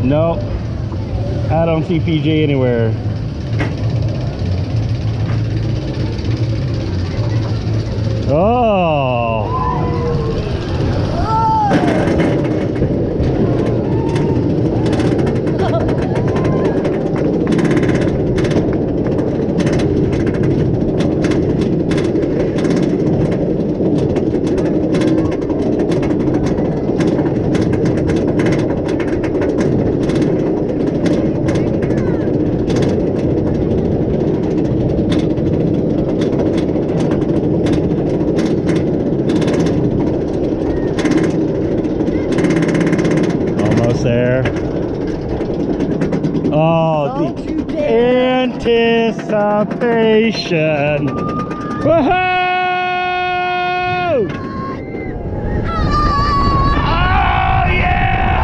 No, I don't see PJ anywhere. Oh. There. Oh, the anticipation. Woohoo! Oh, yeah!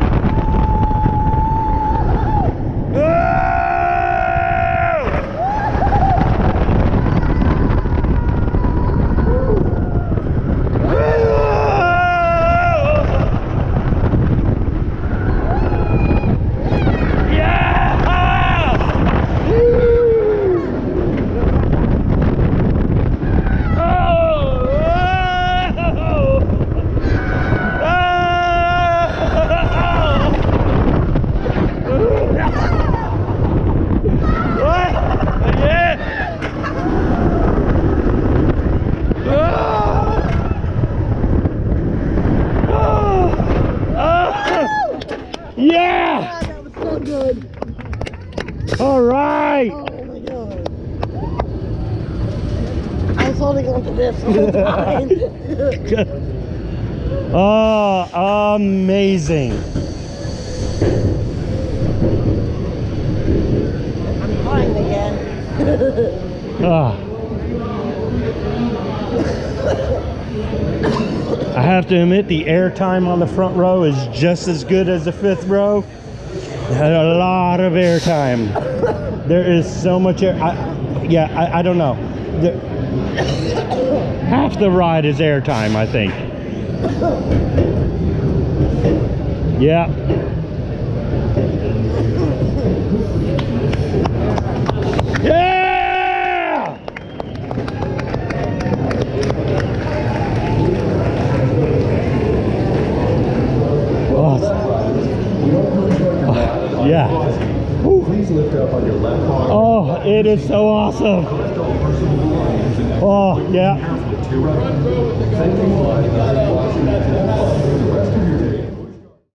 Yeah! That was so good. All right. Oh my god. I was holding on to this the whole time. Oh, amazing. I'm flying again. I have to admit, the air time on the front row is just as good as the fifth row. Had a lot of air time. There is so much air. I don't know. Half the ride is air time, I think. Yeah. Yeah! Yeah. Please lift up on your left arm. Oh, it is so awesome. Oh, yeah. Thank